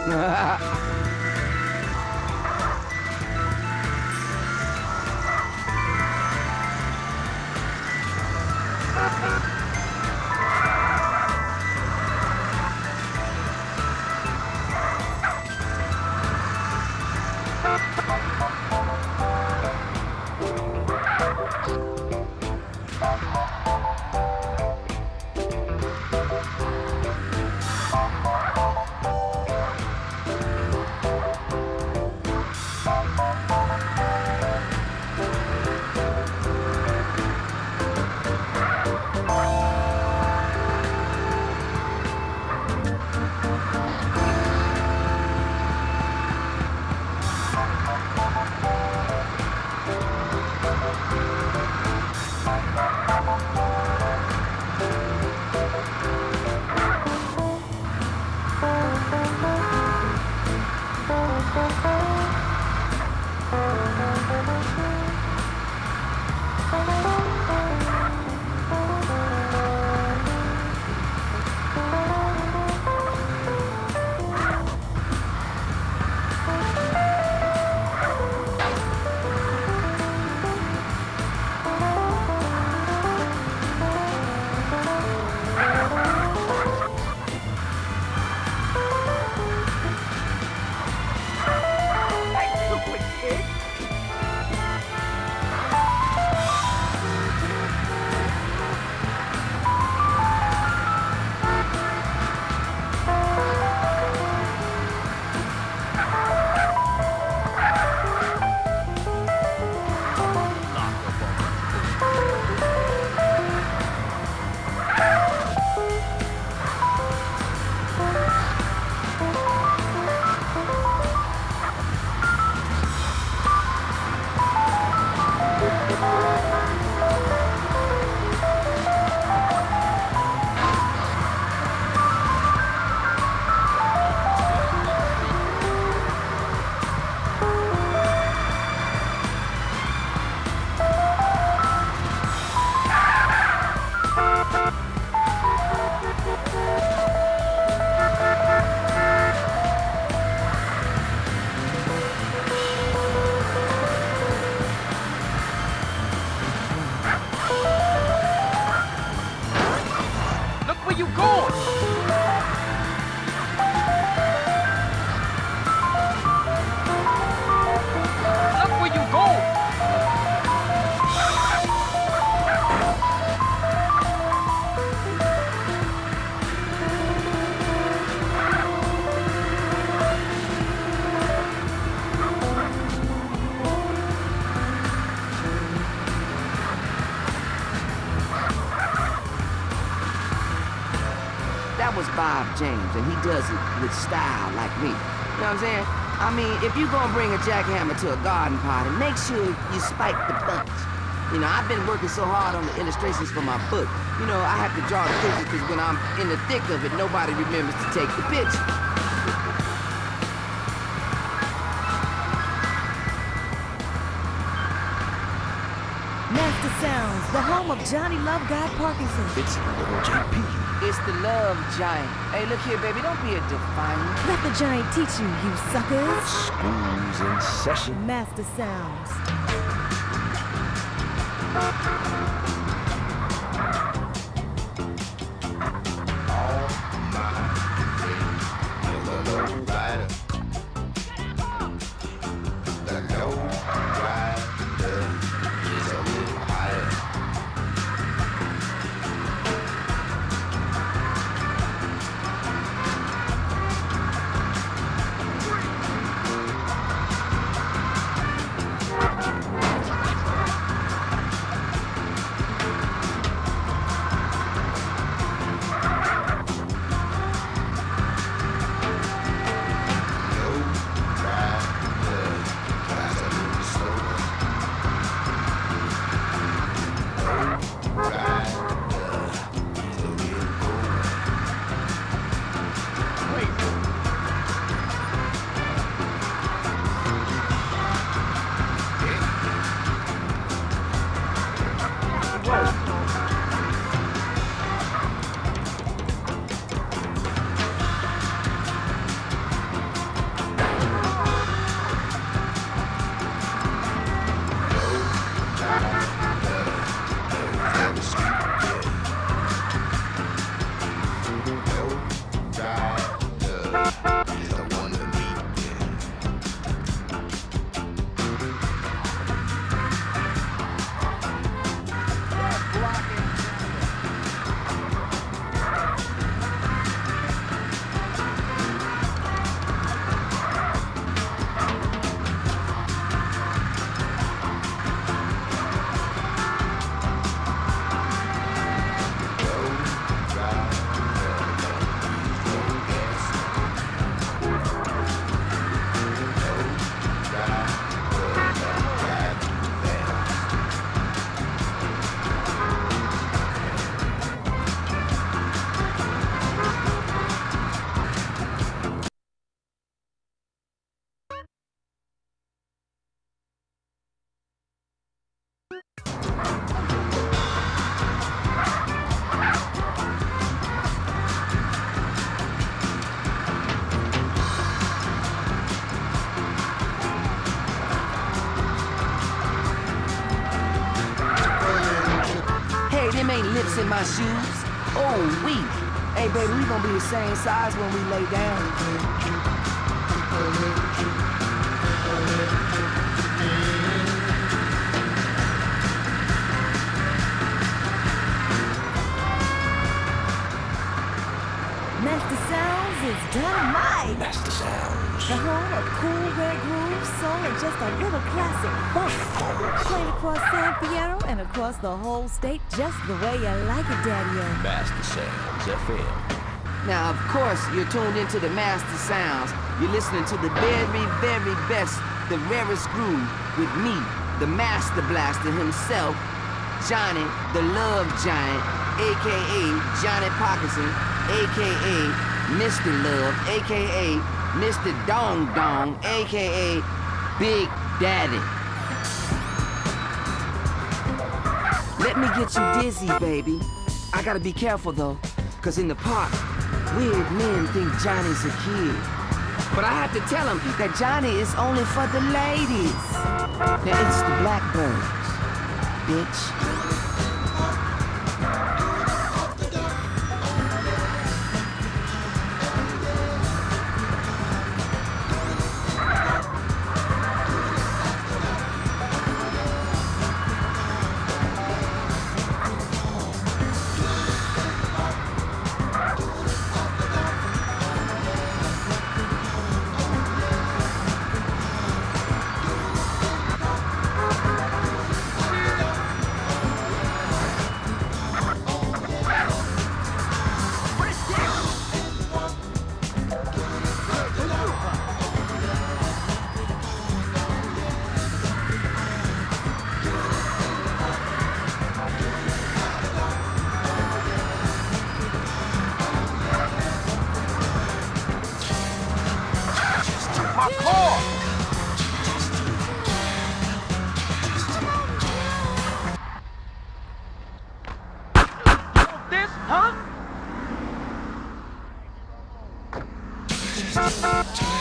Bob James, and he does it with style like me. You know what I'm saying? I mean, if you're gonna bring a jackhammer to a garden party, make sure you spike the bunch. You know, I've been working so hard on the illustrations for my book. You know, I have to draw the pictures because when I'm in the thick of it, nobody remembers to take the picture. Master Sounds, the home of Johnny Love God Parkinson. It's Little JP. It's the Love Giant. Hey, look here, baby, don't be a defiant. Let the giant teach you, you suckers. School's in session. Master Sounds. nips in my shoes. Oh, weak. Hey, baby, we gonna be the same size when we lay down. Master Sounds is dynamite. Master Sounds. The home of cool red grooves, soul, and just a little classic funk. Playing across San Fierro and across the whole state just the way you like it, Daddy-O. Master Sounds FM. Now, of course, you're tuned into the Master Sounds. You're listening to the very, very best, the rarest groove with me, the Master Blaster himself, Johnny, the Love Giant, a.k.a. Johnny Parkinson, a.k.a. Mr. Love, a.k.a. Mr. Dong Dong, a.k.a. Big Daddy. Let me get you dizzy, baby. I gotta be careful, though, because in the park, weird men think Johnny's a kid. But I have to tell them that Johnny is only for the ladies. Now, it's the Blackbirds, bitch. This, huh?